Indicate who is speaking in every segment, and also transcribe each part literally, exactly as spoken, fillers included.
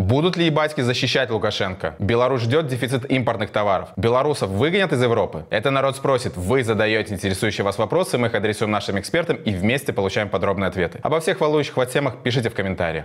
Speaker 1: Будут ли ебатьки защищать Лукашенко? Беларусь ждет дефицит импортных товаров. Белорусов выгонят из Европы? Это народ спросит. Вы задаете интересующие вас вопросы, мы их адресуем нашим экспертам и вместе получаем подробные ответы. Обо всех волнующих вас темах пишите в комментариях.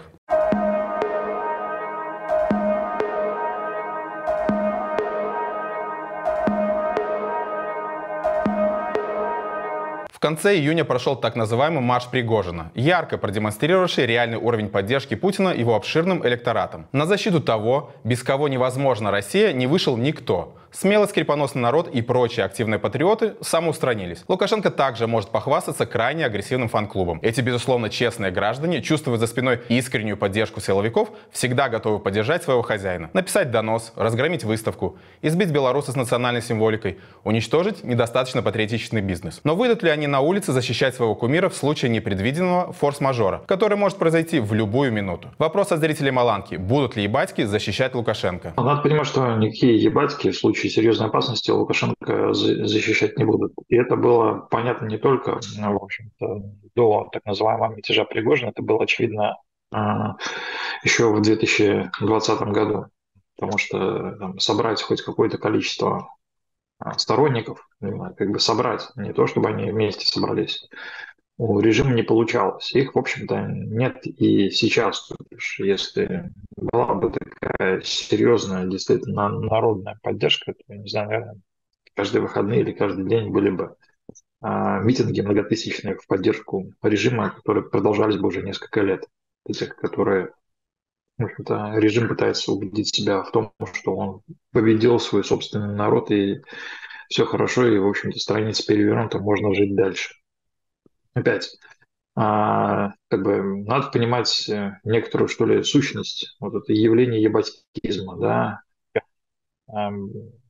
Speaker 1: В конце июня прошел так называемый марш Пригожина, ярко продемонстрировавший реальный уровень поддержки Путина его обширным электоратом. На защиту того, без кого невозможна Россия, не вышел никто. Смелый скрипоносный народ и прочие активные патриоты самоустранились. Лукашенко также может похвастаться крайне агрессивным фан-клубом. Эти, безусловно, честные граждане, чувствуя за спиной искреннюю поддержку силовиков, всегда готовы поддержать своего хозяина. Написать донос, разгромить выставку, избить белоруса с национальной символикой, уничтожить недостаточно патриотичный бизнес. Но выйдут ли они на улице защищать своего кумира в случае непредвиденного форс-мажора, который может произойти в любую минуту? Вопрос от зрителей Маланки. Будут ли ебатьки защищать Лукашенко?
Speaker 2: Надо понимать, что никакие ебатьки в случае серьезной опасности Лукашенко защищать не будут. И это было понятно не только, ну, в общем-то, до так называемого мятежа Пригожина, это было очевидно а, еще в две тысячи двадцатом году, потому что там, собрать хоть какое-то количество а, сторонников, как бы собрать, не то чтобы они вместе собрались, у режима не получалось. Их, в общем-то, нет и сейчас. То бишь, если была бы такая серьезная, действительно народная поддержка, то, я не знаю, наверное, каждые выходные или каждый день были бы а, митинги многотысячные в поддержку режима, которые продолжались бы уже несколько лет. Этих, которые, в общем-то, режим пытается убедить себя в том, что он победил свой собственный народ, и все хорошо, и, в общем-то, страница перевернута, можно жить дальше. Опять, а, как бы надо понимать э, некоторую, что ли, сущность, вот это явление ебатькизма, да, Ам,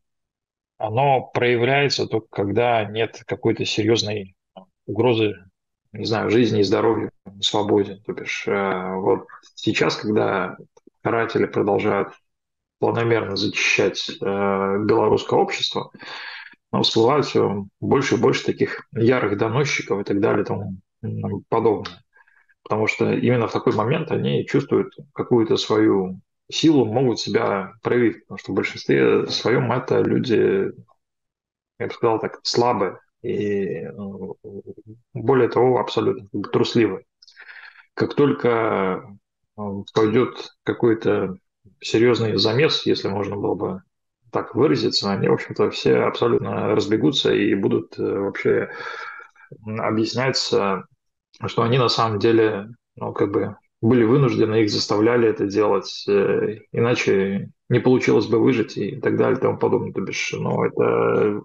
Speaker 2: оно проявляется только когда нет какой-то серьезной угрозы, не знаю, жизни и здоровью, свободе. То бишь, э, вот сейчас, когда каратели продолжают планомерно зачищать э, белорусское общество, но всплывают все больше и больше таких ярых доносчиков и так далее и тому подобное. Потому что именно в такой момент они чувствуют какую-то свою силу, могут себя проявить. Потому что в большинстве своем это люди, я бы сказал так, слабые и, ну, более того, абсолютно трусливые. Как только э, пойдет какой-то серьезный замес, если можно было бы так выразиться, они, в общем-то, все абсолютно разбегутся и будут э, вообще объясняться, что они на самом деле, ну, как бы были вынуждены, их заставляли это делать, э, иначе не получилось бы выжить и так далее и тому подобное. То бишь, ну, это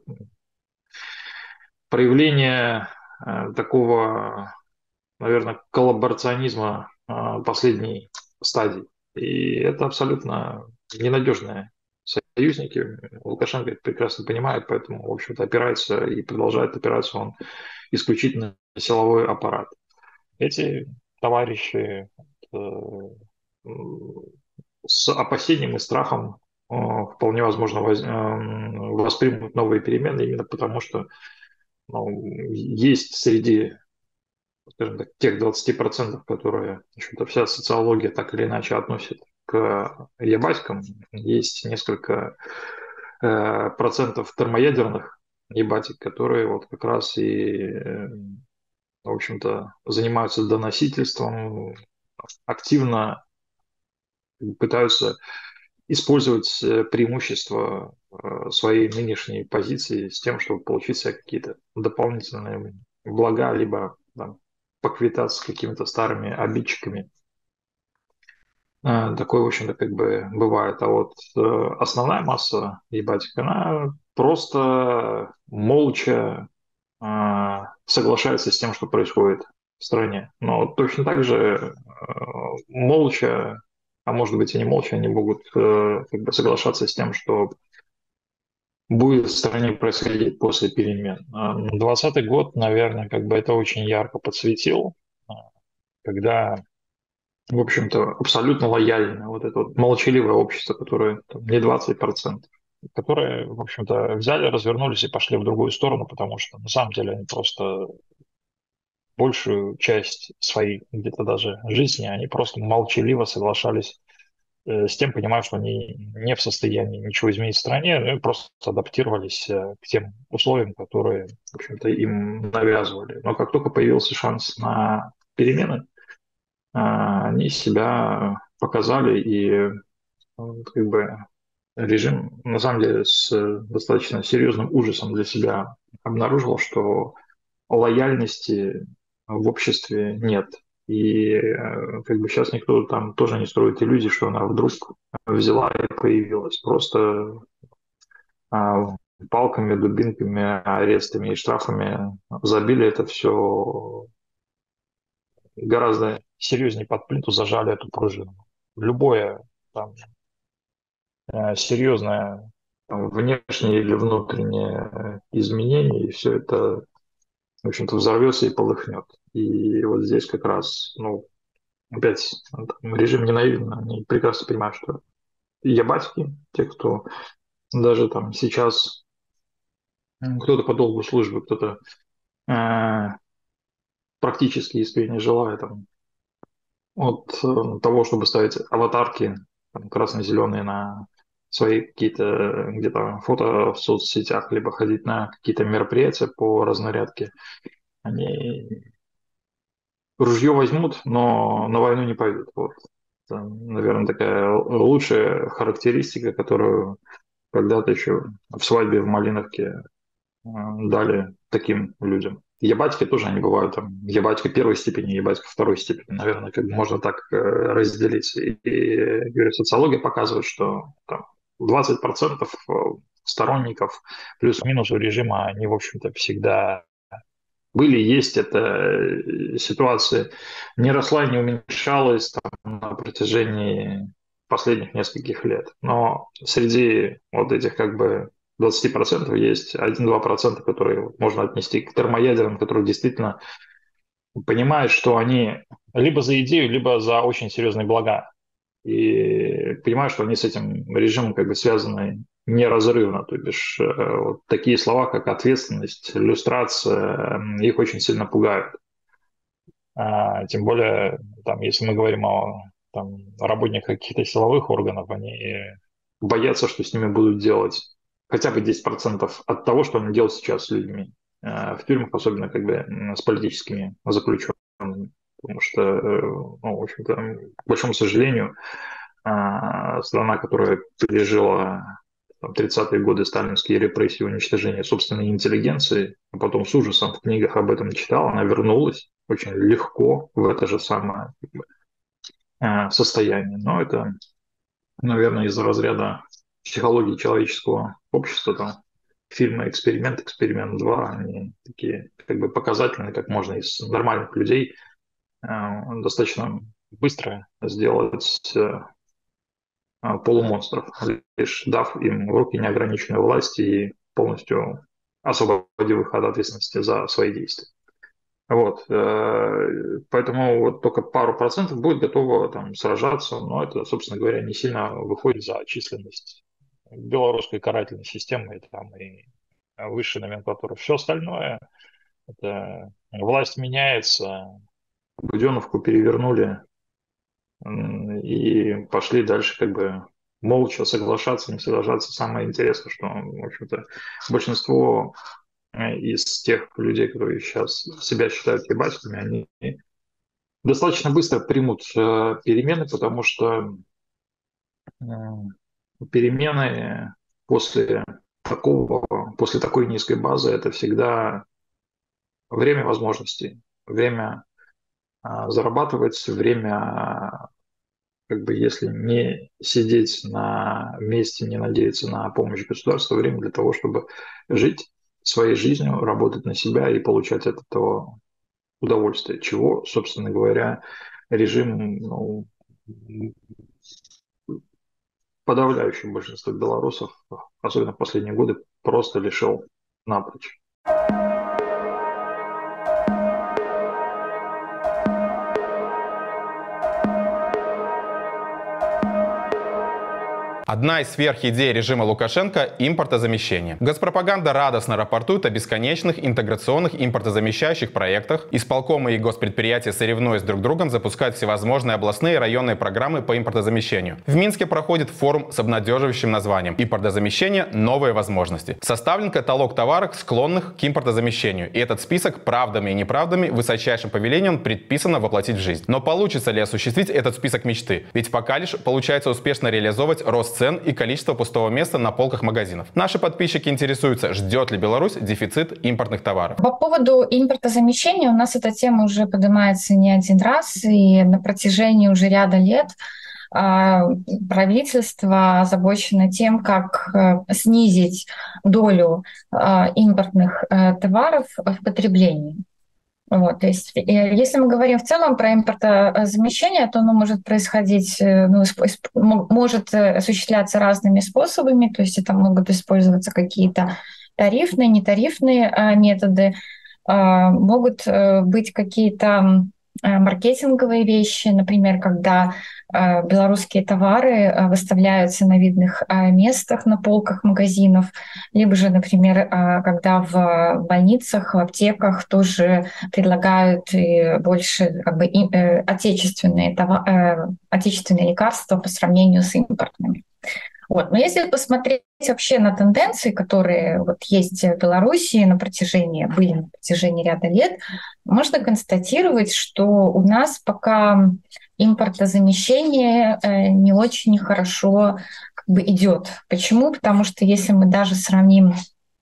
Speaker 2: проявление э, такого, наверное, коллаборационизма э, последней стадии. И это абсолютно ненадежные союзники. Лукашенко это прекрасно понимает, поэтому, в общем-то, опирается и продолжает опираться он исключительно на силовой аппарат. Эти товарищи э, с опасением и страхом э, вполне возможно воз- э, воспримут новые перемены именно потому, что, ну, есть среди, скажем так, тех двадцати процентов, которые, в общем-то, вся социология так или иначе относит к ебатькам, есть несколько э, процентов термоядерных ебатик, которые вот как раз и, э, в общем-то, занимаются доносительством, активно пытаются использовать э, преимущества э, своей нынешней позиции с тем, чтобы получить себе какие-то дополнительные блага, либо там, поквитаться с какими-то старыми обидчиками. Э, Такое, в общем-то, как бы бывает. А вот э, основная масса ебатик, она просто молча э, соглашается с тем, что происходит в стране. Но точно так же э, молча, а может быть и не молча, они могут э, как бы соглашаться с тем, что будет в стране происходить после перемен. А двадцатый год, наверное, как бы это очень ярко подсветил, а, когда, в общем-то, абсолютно лояльное вот это вот молчаливое общество, которое там, не двадцать процентов, которые, в общем-то, взяли, развернулись и пошли в другую сторону, потому что на самом деле они просто большую часть своей где-то даже жизни, они просто молчаливо соглашались э, с тем понимая, что они не в состоянии ничего изменить в стране, ну, и просто адаптировались э, к тем условиям, которые, в общем-то, им навязывали. Но как только появился шанс на перемены, а, они себя показали, и э, как бы режим, на самом деле, с достаточно серьезным ужасом для себя обнаружил, что лояльности в обществе нет. И э, как бы сейчас никто там тоже не строит иллюзий, что она вдруг взяла и появилась. Просто а, палками, дубинками, арестами и штрафами забили это все гораздо серьезнее под плинтус, зажали эту пружину. Любое там э, серьезное там, внешнее или внутреннее изменение, и все это, в общем-то, взорвется и полыхнет. И вот здесь как раз, ну, опять, там, режим не наивен, они прекрасно понимают, что ябатьки, те, кто даже там сейчас, м, кто-то по долгу службы, кто-то э, практически искренне желает там, от э, того, чтобы ставить аватарки там, красно-зеленые на свои какие-то э, где-то фото в соцсетях, либо ходить на какие-то мероприятия по разнарядке, они ружье возьмут, но на войну не пойдут. Вот. Это, наверное, такая лучшая характеристика, которую когда-то еще в свадьбе в Малиновке э, дали таким людям. Ебатьки тоже они бывают, там, ебатька первой степени, ебатька второй степени, наверное, как бы можно так э, разделить. И, и говорю, социология показывает, что там, двадцать процентов сторонников плюс-минус у режима, они, в общем-то, всегда были, есть эта э, ситуация, не росла и не уменьшалась там, на протяжении последних нескольких лет. Но среди вот этих как бы двадцать процентов есть один-два процента, которые можно отнести к термоядерам, которые действительно понимают, что они либо за идею, либо за очень серьезные блага. И понимают, что они с этим режимом как бы связаны неразрывно. То бишь э, вот такие слова, как ответственность, иллюстрация, э, их очень сильно пугают. А, тем более, там, если мы говорим о там, работниках каких-то силовых органов, они боятся, что с ними будут делать хотя бы десять процентов от того, что они делают сейчас с людьми э, в тюрьмах, особенно как бы м, с политическими заключенными. Потому что, э, ну, в общем-то, к большому сожалению, а, страна, которая пережила там, тридцатые годы сталинские репрессии, уничтожение собственной интеллигенции, а потом с ужасом в книгах об этом читала, она вернулась очень легко в это же самое как бы, а, состояние. Но это, наверное, из-за разряда психологии человеческого общества, там, фильмы «Эксперимент», «Эксперимент два», они такие как бы показательные, как можно из нормальных людей а, достаточно быстро сделать э, а, полумонстров, лишь дав им в руки неограниченную власть и полностью освободив их от ответственности за свои действия. Вот, э, поэтому вот только пару процентов будет готово там сражаться, но это, собственно говоря, не сильно выходит за численность белорусской карательной системы и, там, и высшей номенклатуры. Все остальное, это власть меняется, Буденовку перевернули, и пошли дальше как бы молча соглашаться, не соглашаться. Самое интересное, что, в общем-то, большинство э, из тех людей, которые сейчас себя считают ебачками, они достаточно быстро примут э, перемены, потому что э, перемены после такого, после такой низкой базы это всегда время возможностей, время а, зарабатывать, время как бы если не сидеть на месте, не надеяться на помощь государства, время для того, чтобы жить своей жизнью, работать на себя и получать от этого удовольствие, чего, собственно говоря, режим, ну, подавляющее большинство белорусов, особенно в последние годы, просто лишил напрочь.
Speaker 1: Одна из сверхидей режима Лукашенко – импортозамещение. Госпропаганда радостно рапортует о бесконечных интеграционных импортозамещающих проектах. Исполкомы и госпредприятия, соревнуясь друг с другом, запускают всевозможные областные и районные программы по импортозамещению. В Минске проходит форум с обнадеживающим названием «Импортозамещение. Новые возможности». Составлен каталог товаров, склонных к импортозамещению. И этот список правдами и неправдами высочайшим повелением предписано воплотить в жизнь. Но получится ли осуществить этот список мечты? Ведь пока лишь получается успешно реализовывать рост цен и количество пустого места на полках магазинов. Наши подписчики интересуются, ждет ли Беларусь дефицит импортных товаров.
Speaker 3: По поводу импортозамещения у нас эта тема уже поднимается не один раз, и на протяжении уже ряда лет правительство озабочено тем, как снизить долю импортных товаров в потреблении. Вот, то есть, если мы говорим в целом про импортозамещение, то оно может происходить, ну, может осуществляться разными способами, то есть это могут использоваться какие-то тарифные, нетарифные методы, могут быть какие-то маркетинговые вещи, например, когда белорусские товары выставляются на видных местах на полках магазинов, либо же, например, когда в больницах, в аптеках тоже предлагают больше как бы отечественные, отечественные лекарства по сравнению с импортными. Вот. Но если посмотреть вообще на тенденции, которые вот есть в Беларуси на протяжении, были на протяжении ряда лет, можно констатировать, что у нас пока импортозамещение не очень хорошо как бы идет. Почему? Потому что если мы даже сравним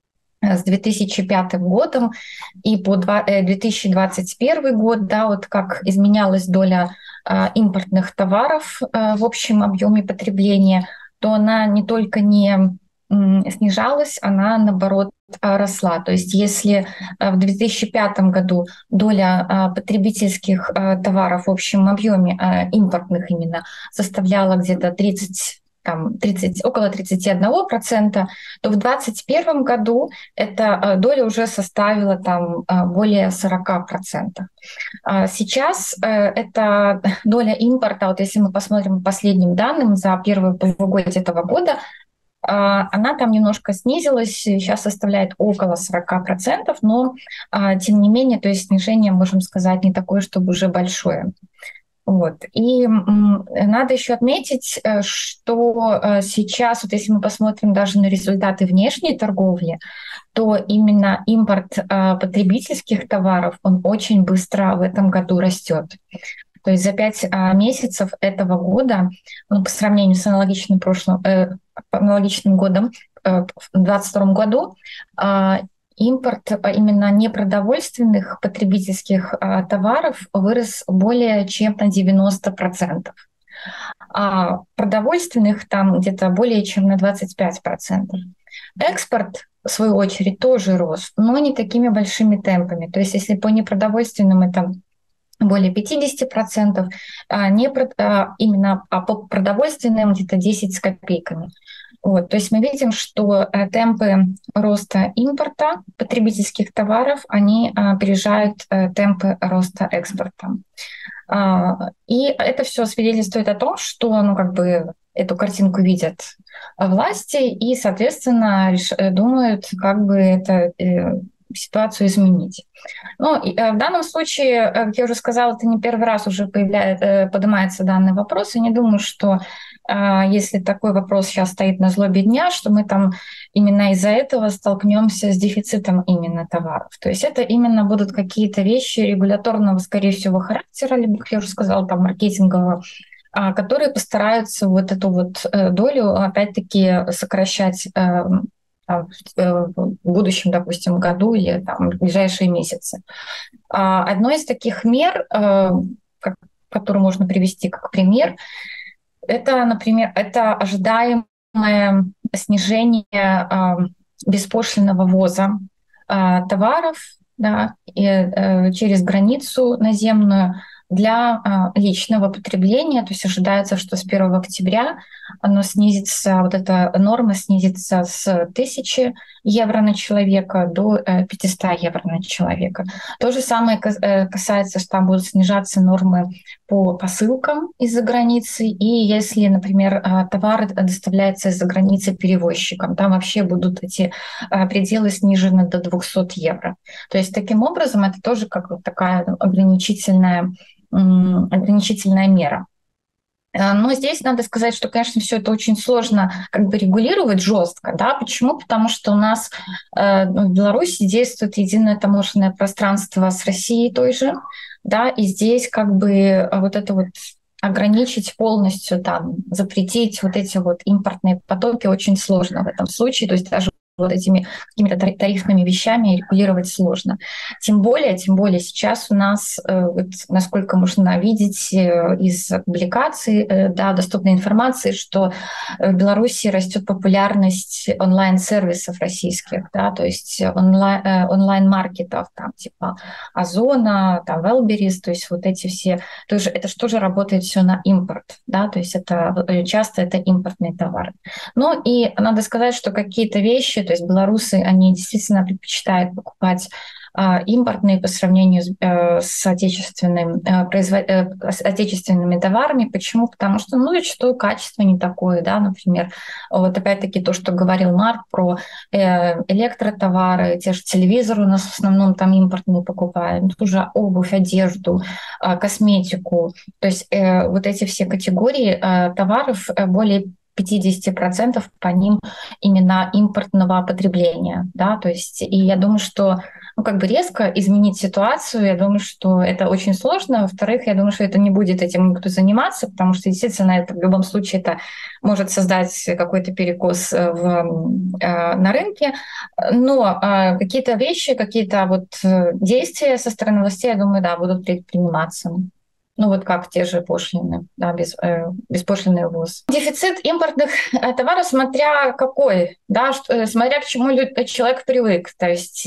Speaker 3: с две тысячи пятым годом и по две тысячи двадцать первый год, да, вот как изменялась доля импортных товаров в общем объеме потребления, то она не только не снижалась, она, наоборот, росла. То есть если в две тысячи пятом году доля потребительских товаров в общем объеме импортных именно составляла где-то тридцать, там, тридцать, около тридцати одного процента, то в две тысячи двадцать первом году эта доля уже составила там более сорока процентов. Сейчас эта доля импорта, вот если мы посмотрим по последним данным за первое полугодие этого года, она там немножко снизилась, сейчас составляет около сорока процентов, но тем не менее, то есть снижение, можем сказать, не такое, чтобы уже большое. Вот. И надо еще отметить, что сейчас, вот если мы посмотрим даже на результаты внешней торговли, то именно импорт потребительских товаров, он очень быстро в этом году растет. То есть за пять месяцев этого года, ну, по сравнению с аналогичным, прошлым, э, аналогичным годом, э, в двадцать втором году, э, импорт именно непродовольственных потребительских э, товаров вырос более чем на девяносто процентов. А продовольственных там где-то более чем на двадцать пять процентов. Экспорт, в свою очередь, тоже рос, но не такими большими темпами. То есть если по непродовольственным это более пятьдесят процентов, а не а именно а по продовольственным где-то десять с копейками. Вот, то есть мы видим, что темпы роста импорта потребительских товаров, они опережают темпы роста экспорта. И это все свидетельствует о том, что, ну, как бы эту картинку видят власти и, соответственно, думают, как бы это ситуацию изменить. Ну, в данном случае, как я уже сказала, это не первый раз уже появляется, поднимается данный вопрос. И не думаю, что если такой вопрос сейчас стоит на злобе дня, что мы там именно из-за этого столкнемся с дефицитом именно товаров. То есть это именно будут какие-то вещи регуляторного, скорее всего, характера, либо, как я уже сказала, там, маркетингового, которые постараются вот эту вот долю опять-таки сокращать в будущем, допустим, году или там, в ближайшие месяцы. Одной из таких мер, которую можно привести как пример, это, например, это ожидаемое снижение беспошлинного ввоза товаров, да, и, через границу наземную для личного потребления. То есть ожидается, что с первого октября оно снизится, вот эта норма снизится с тысячи евро на человека до пятисот евро на человека. То же самое касается, что там будут снижаться нормы по посылкам из-за границы. И если, например, товар доставляется из-за границы перевозчиком, там вообще будут эти пределы снижены до двухсот евро. То есть таким образом это тоже как вот такая ограничительная, ограничительная мера. Но здесь надо сказать, что, конечно, все это очень сложно как бы регулировать жестко. Да? Почему? Потому что у нас э, в Беларуси действует единое таможенное пространство с Россией той же, да, и здесь как бы вот это вот ограничить полностью, там, запретить вот эти вот импортные потоки очень сложно в этом случае. То есть даже вот этими какими-то тарифными вещами регулировать сложно. Тем более, тем более сейчас у нас, вот, насколько можно видеть из публикаций, да, доступной информации, что в Беларуси растет популярность онлайн-сервисов российских, да, то есть онлайн, онлайн-маркетов, там, типа Озона, там, Wildberries, то есть вот эти все, тоже, это же тоже работает все на импорт, да, то есть это часто это импортные товары. Ну и надо сказать, что какие-то вещи, то есть белорусы, они действительно предпочитают покупать э, импортные по сравнению с, э, с, отечественным, э, производ... э, с отечественными товарами. Почему? Потому что, ну, зачастую качество не такое, да, например, вот опять-таки то, что говорил Марк про э, электротовары, те же телевизоры у нас в основном там импортные покупаем, тоже обувь, одежду, э, косметику. То есть э, вот эти все категории э, товаров э, более пятьдесят процентов по ним именно импортного потребления, да, то есть, и я думаю, что, ну, как бы резко изменить ситуацию, я думаю, что это очень сложно, во-вторых, я думаю, что это не будет этим никто заниматься, потому что, действительно, это в любом случае это может создать какой-то перекос в, э, на рынке, но э, какие-то вещи, какие-то вот действия со стороны властей, я думаю, да, будут предприниматься. Ну вот как те же пошлины, да, без, э, беспошлинный ввоз. Дефицит импортных товаров, смотря какой, да, что, смотря к чему человек привык. То есть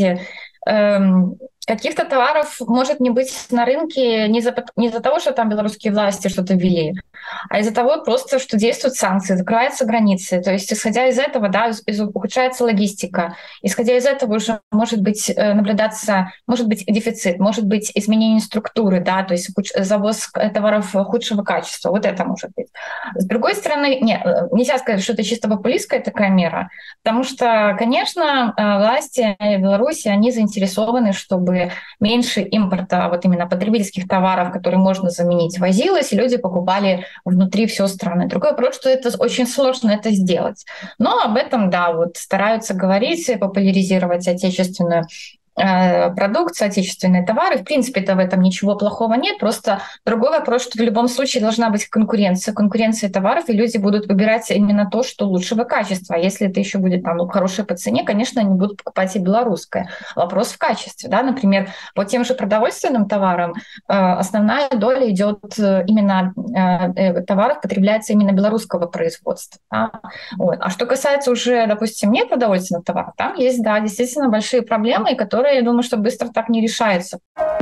Speaker 3: э, каких-то товаров может не быть на рынке не из-за, не из-за того, что там белорусские власти что-то ввели, а из-за того просто, что действуют санкции, закрываются границы. То есть исходя из этого, да, ухудшается логистика. Исходя из этого уже может быть наблюдаться, может быть дефицит, может быть изменение структуры, да, то есть завоз товаров худшего качества. Вот это может быть. С другой стороны, нет, нельзя сказать, что это чисто популистская такая мера, потому что, конечно, власти Беларуси, они заинтересованы, чтобы меньше импорта вот именно потребительских товаров, которые можно заменить, возилось, и люди покупали внутри всей страны. Другой вопрос, что это очень сложно это сделать. Но об этом, да, вот стараются говорить, популяризировать отечественную продукцию, отечественные товары. В принципе-то в этом ничего плохого нет. Просто другой вопрос, что в любом случае должна быть конкуренция. Конкуренция товаров, и люди будут выбирать именно то, что лучшего качества. А если это еще будет там, ну, хорошее по цене, конечно, они будут покупать и белорусское. Вопрос в качестве. Да? Например, по тем же продовольственным товарам э, основная доля идет именно э, товаров, потребляется именно белорусского производства. Да? Вот. А что касается уже, допустим, непродовольственных товаров, там есть, да, действительно большие проблемы, которые, я думаю, что быстро так не решается.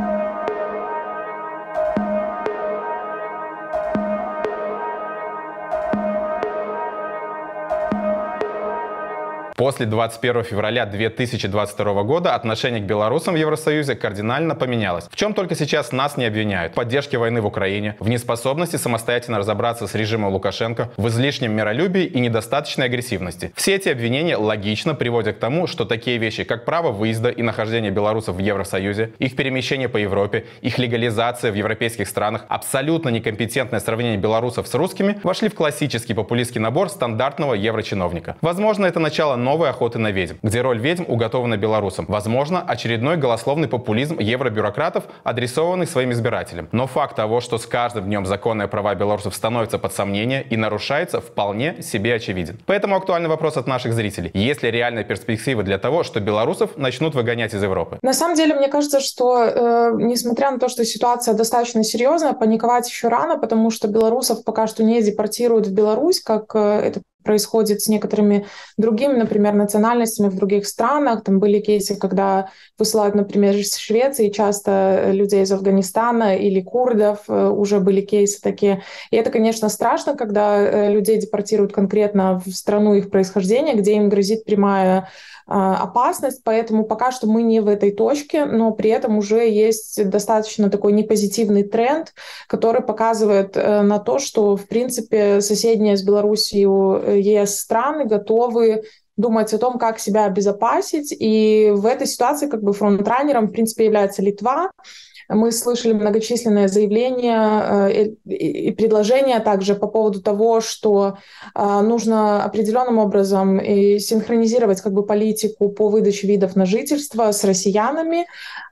Speaker 1: После двадцать первого февраля две тысячи двадцать второго года отношение к белорусам в Евросоюзе кардинально поменялось. В чем только сейчас нас не обвиняют: в поддержке войны в Украине, в неспособности самостоятельно разобраться с режимом Лукашенко, в излишнем миролюбии и недостаточной агрессивности. Все эти обвинения логично приводят к тому, что такие вещи, как право выезда и нахождения белорусов в Евросоюзе, их перемещение по Европе, их легализация в европейских странах, абсолютно некомпетентное сравнение белорусов с русскими, вошли в классический популистский набор стандартного еврочиновника. Возможно, это начало новой охоты на ведьм, где роль ведьм уготована белорусам. Возможно, очередной голословный популизм евробюрократов, адресованный своим избирателям. Но факт того, что с каждым днем законные права белорусов становятся под сомнение и нарушаются, вполне себе очевиден. Поэтому актуальный вопрос от наших зрителей: есть ли реальные перспективы для того, что белорусов начнут выгонять из Европы?
Speaker 4: На самом деле, мне кажется, что э, несмотря на то, что ситуация достаточно серьезная, паниковать еще рано, потому что белорусов пока что не депортируют в Беларусь, как э, это происходит с некоторыми другими, например, национальностями в других странах. Там были кейсы, когда высылают, например, из Швеции часто людей из Афганистана или курдов, уже были кейсы такие. И это, конечно, страшно, когда людей депортируют конкретно в страну их происхождения, где им грозит прямая опасность, поэтому пока что мы не в этой точке, но при этом уже есть достаточно такой непозитивный тренд, который показывает на то, что, в принципе, соседние с Белоруссией ЕС страны готовы думать о том, как себя обезопасить, и в этой ситуации как бы фронтранером, в принципе, является Литва. Мы слышали многочисленные заявления и предложения также по поводу того, что нужно определенным образом синхронизировать как бы политику по выдаче видов на жительство с россиянами,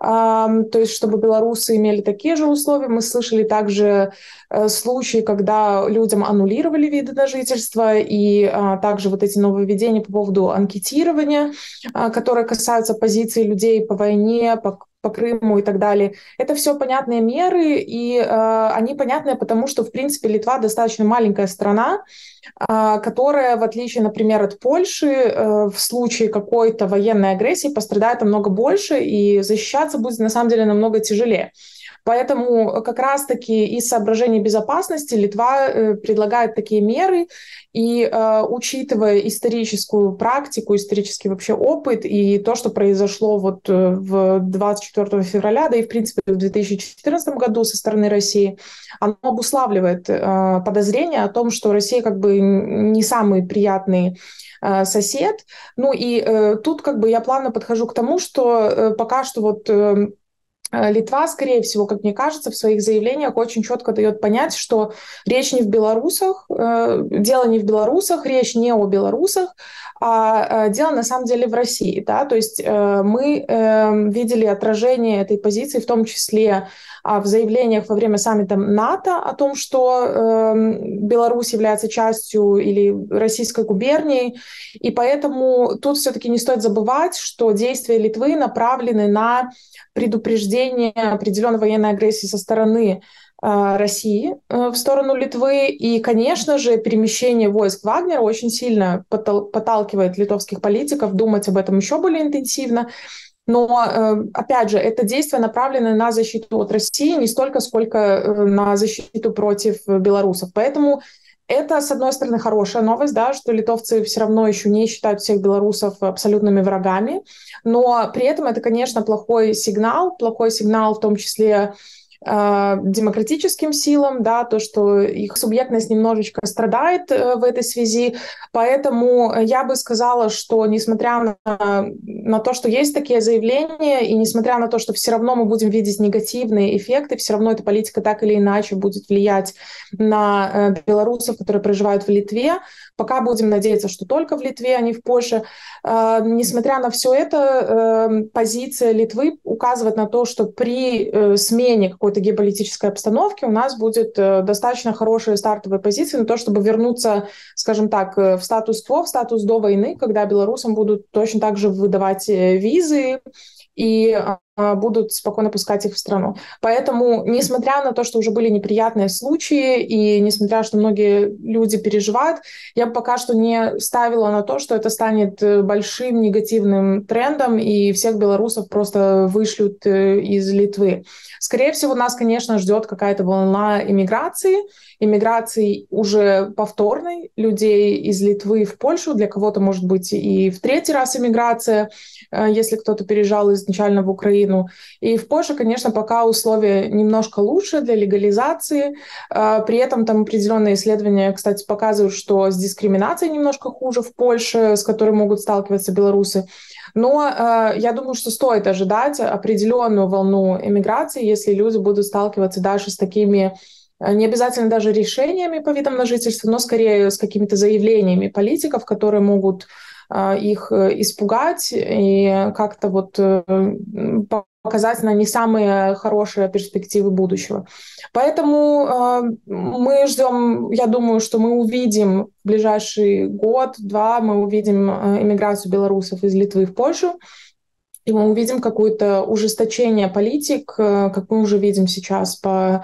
Speaker 4: то есть чтобы белорусы имели такие же условия. Мы слышали также случаи, когда людям аннулировали виды на жительство, и также вот эти нововведения по поводу анкетирования, которые касаются позиции людей по войне, по по Крыму и так далее. Это все понятные меры, и э, они понятные, потому что, в принципе, Литва достаточно маленькая страна, э, которая, в отличие, например, от Польши, э, в случае какой-то военной агрессии пострадает намного больше, и защищаться будет, на самом деле, намного тяжелее. Поэтому как раз-таки из соображений безопасности Литва э, предлагает такие меры, и э, учитывая историческую практику, исторический вообще опыт и то, что произошло вот э, в двадцать четвёртого февраля, да и в принципе в две тысячи четырнадцатом году со стороны России, оно обуславливает э, подозрение о том, что Россия как бы не самый приятный э, сосед. Ну и э, тут как бы я плавно подхожу к тому, что э, пока что вот э, Литва, скорее всего, как мне кажется, в своих заявлениях очень четко дает понять, что речь не в белорусах, э, дело не в белорусах, речь не о белорусах, а э, дело на самом деле в России. Да? То есть э, мы э, видели отражение этой позиции, в том числе э, в заявлениях во время саммита НАТО о том, что э, Беларусь является частью или российской губернией, и поэтому тут все-таки не стоит забывать, что действия Литвы направлены на предупреждение определенной военной агрессии со стороны э, России э, в сторону Литвы. И, конечно же, перемещение войск Вагнера очень сильно потол- подталкивает литовских политиков думать об этом еще более интенсивно. Но, э, опять же, это действия направлены на защиту от России не столько, сколько э, на защиту против белорусов. Поэтому это, с одной стороны, хорошая новость, да, что литовцы все равно еще не считают всех белорусов абсолютными врагами, но при этом это, конечно, плохой сигнал, плохой сигнал в том числе э, демократическим силам, да, то, что их субъектность немножечко страдает э, в этой связи. Поэтому я бы сказала, что несмотря на, на то, что есть такие заявления, и несмотря на то, что все равно мы будем видеть негативные эффекты, все равно эта политика так или иначе будет влиять на э, белорусов, которые проживают в Литве. Пока будем надеяться, что только в Литве, а не в Польше. Э, несмотря на все это, э, позиция Литвы указывает на то, что при э, смене какой-то геополитической обстановки у нас будет э, достаточно хорошая стартовая позиция на то, чтобы вернуться, скажем так, в статус-кво, в статус до войны, когда белорусам будут точно так же выдавать визы и будут спокойно пускать их в страну. Поэтому, несмотря на то, что уже были неприятные случаи, и несмотря на то, что многие люди переживают, я бы пока что не ставила на то, что это станет большим негативным трендом, и всех белорусов просто вышлют из Литвы. Скорее всего, нас, конечно, ждет какая-то волна иммиграции, иммиграции уже повторной людей из Литвы в Польшу. Для кого-то, может быть, и в третий раз иммиграция, если кто-то переезжал изначально в Украину. И в Польше, конечно, пока условия немножко лучше для легализации. При этом там определенные исследования, кстати, показывают, что с дискриминацией немножко хуже в Польше, с которой могут сталкиваться белорусы. Но э, я думаю, что стоит ожидать определенную волну эмиграции, если люди будут сталкиваться дальше с такими, э, не обязательно даже решениями по видам на жительство, но скорее с какими-то заявлениями политиков, которые могут э, их испугать и как-то вот э, показать на не самые хорошие перспективы будущего. Поэтому э, мы ждем, я думаю, что мы увидим в ближайший год-два, мы увидим э, иммиграцию белорусов из Литвы в Польшу. и мы увидим какое-то ужесточение политик, как мы уже видим сейчас по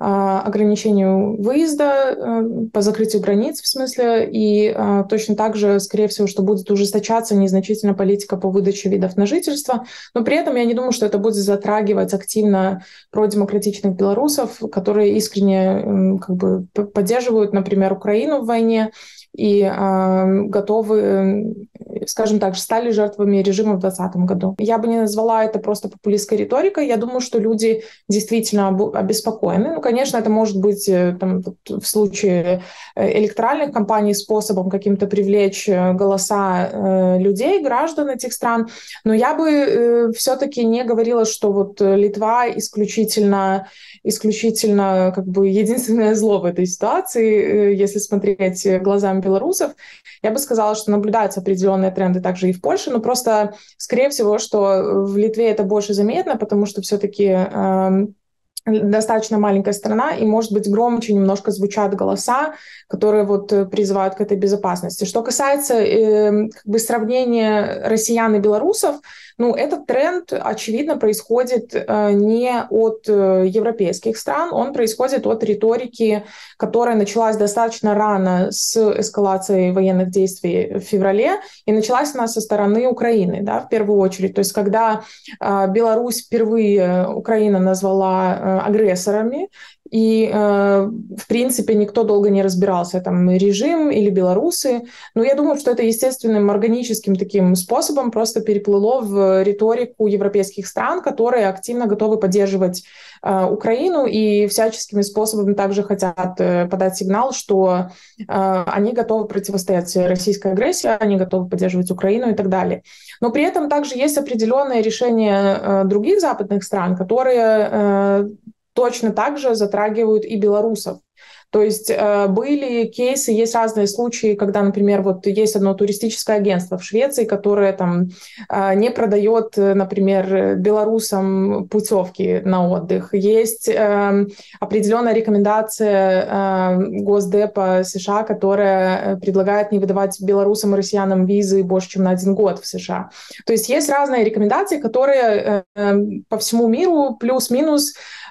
Speaker 4: ограничению выезда, по закрытию границ в смысле, и точно так же, скорее всего, что будет ужесточаться незначительно политика по выдаче видов на жительство. Но при этом я не думаю, что это будет затрагивать активно продемократичных белорусов, которые искренне как бы поддерживают, например, Украину в войне и э, готовы, скажем так, стали жертвами режима в двадцатом году. Я бы не назвала это просто популистской риторикой. Я думаю, что люди действительно обеспокоены. Ну, конечно, это может быть там, в случае электоральных кампаний способом каким-то привлечь голоса э, людей, граждан этих стран. Но я бы э, все-таки не говорила, что вот Литва исключительно, исключительно как бы единственное зло в этой ситуации, э, если смотреть глазами белорусов. Я бы сказала, что наблюдаются определенные тренды также и в Польше, но просто, скорее всего, что в Литве это больше заметно, потому что все-таки э, достаточно маленькая страна, и, может быть, громче немножко звучат голоса, которые вот призывают к этой безопасности. Что касается э, как бы сравнения россиян и белорусов, ну, этот тренд, очевидно, происходит э, не от э, европейских стран, он происходит от риторики, которая началась достаточно рано с эскалацией военных действий в феврале, и началась она со стороны Украины, да, в первую очередь. То есть, когда э, Беларусь впервые Украина назвала э, агрессорами, и, э, в принципе, никто долго не разбирался, там, режим или белорусы. Но я думаю, что это естественным органическим таким способом просто переплыло в риторику европейских стран, которые активно готовы поддерживать э, Украину и всяческими способами также хотят э, подать сигнал, что э, они готовы противостоять российской агрессии, они готовы поддерживать Украину и так далее. Но при этом также есть определенные решения э, других западных стран, которые э, точно так же затрагивают и белорусов. То есть э, были кейсы, есть разные случаи, когда, например, вот есть одно туристическое агентство в Швеции, которое там э, не продает, например, белорусам путевки на отдых. Есть э, определенная рекомендация э, Госдепа США, которая предлагает не выдавать белорусам и россиянам визы больше, чем на один год в США. То есть есть разные рекомендации, которые э, по всему миру плюс-минус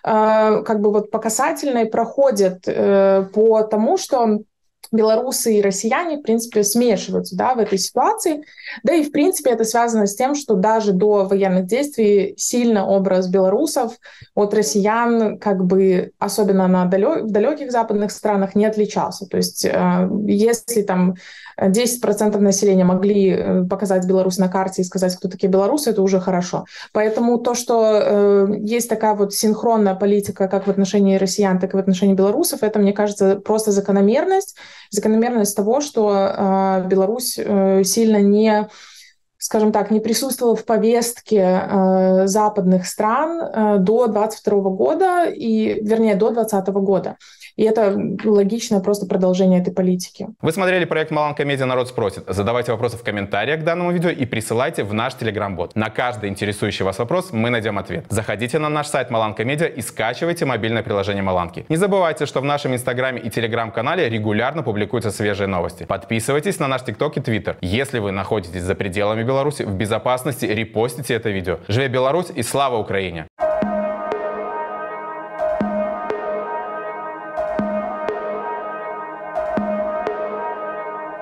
Speaker 4: э, как бы вот по касательной проходят э, по тому, что белорусы и россияне, в принципе, смешиваются, да, в этой ситуации. Да и, в принципе, это связано с тем, что даже до военных действий сильно образ белорусов от россиян, как бы, особенно на далё- в далеких западных странах, не отличался. То есть э, если там десять процентов населения могли показать Беларусь на карте и сказать, кто такие белорусы, это уже хорошо. Поэтому то, что э, есть такая вот синхронная политика как в отношении россиян, так и в отношении белорусов, это, мне кажется, просто закономерность. Закономерность того, что э, Беларусь э, сильно не, скажем так, не присутствовала в повестке э, западных стран э, до двадцать второго года, и, вернее, до двадцатого года. И это логичное просто продолжение этой политики.
Speaker 1: Вы смотрели проект «Маланка Медиа. Народ спросит». Задавайте вопросы в комментариях к данному видео и присылайте в наш телеграм-бот. На каждый интересующий вас вопрос мы найдем ответ. Заходите на наш сайт Маланка Медиа и скачивайте мобильное приложение Маланки. Не забывайте, что в нашем инстаграме и телеграм-канале регулярно публикуются свежие новости. Подписывайтесь на наш тикток и твиттер. Если вы находитесь за пределами Беларуси, в безопасности репостите это видео. Живе Беларусь и слава Украине!